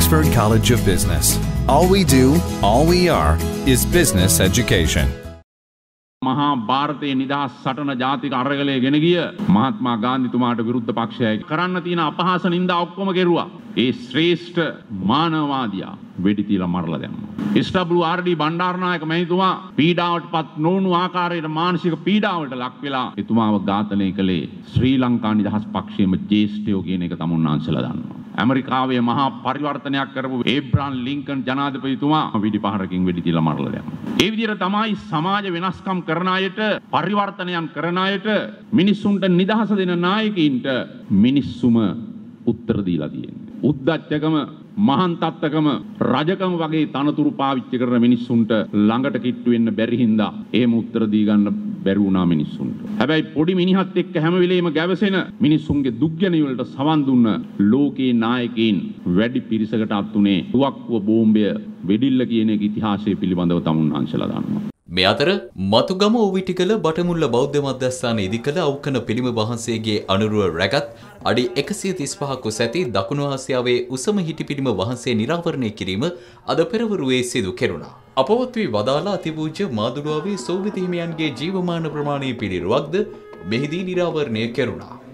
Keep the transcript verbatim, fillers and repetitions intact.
Oxford College of Business. All we do, all we are, is business education. මහා ಭಾರತයේ නිදහස් සටන ජාතික අරගලයේ ගෙන ගිය මහත්මා ගාන්ධිතුමාට විරුද්ධ පක්ෂයයි කරන්න තියෙන අපහාස නින්දා ඔක්කොම කෙරුවා. ඒ ශ්‍රේෂ්ඨ මානවවාදියා වෙඩි තියලා මරලා දැම්මා. S W R D Bandaranaike මහතුමා පීඩාවටපත් නොවුණු ආකාරයට මානසික පීඩාවට ලක් වෙලා එතුමාව ඝාතනය කළේ ශ්‍රී ලංකා නිදහස් පක්ෂයේම ජේෂ්ඨයෝ කියන එක තමුන්නාන්සලා දන්නවා. ඇමරිකාවේ මහා පරිවර්තනයක් කරපු ඒබ්‍රහම් ලින්කන් ජනාධිපතිතුමා වෙඩි පහරකින් වෙඩි තියලා මරලා දැම්මා. ඒ විදිහට තමයි සමාජ වෙනස්කම් කරන අයට පරිවර්තනයන් කරන අයට මිනිස්සුන්ට නිදහස දෙන නායකයින්ට මිනිස්සුම උත්තර දීලා තියෙන්නේ. උද්දච්චකම මහාන් තත්ත්වකම රජකම වගේ තනතුරු පාවිච්චි කරන මිනිස්සුන්ට ළඟට කිට්ටු වෙන්න බැරි හින්දා එහෙම උත්තර දී ගන්න බැරි වුණා මිනිස්සුන්ට. හැබැයි පොඩි මිනිහත් එක්ක හැම වෙලේම ගැවසෙන මිනිස්සුන්ගේ දුක්ගැනි වලට සවන් දුන්න ලෝකේ නායකයින් වැඩි පිරිසකට අත්ුනේ තුවක්කුව බෝම්බය වෙඩිල්ල කියන එක ඉතිහාසය පිළිබඳව තමුන්නාන්සලා දන්නවා. මේ අතර මතුගම ඕවිටිකල බටමුල්ල බෞද්ධ මධ්‍යස්ථාන ඉදිකල අවකන පිළිම වහන්සේගේ අනුරුව රැගත් අඩි එකසිය තිස් පහක් උස ඇති දකුණු ආසියාවේ උසම හිටි පිළිම වහන්සේ නිරාවරණය කිරීම අද පෙරවරුවේ සිදු කෙරුණා. අපවත් වී වදාලා අතිපූජ්‍ය මාදුළුවාවේ සෝවිත හිමියන්ගේ ජීවමාන ප්‍රමාණය පිළිරුවක්ද මෙහිදී නිරාවරණය කෙරුණා.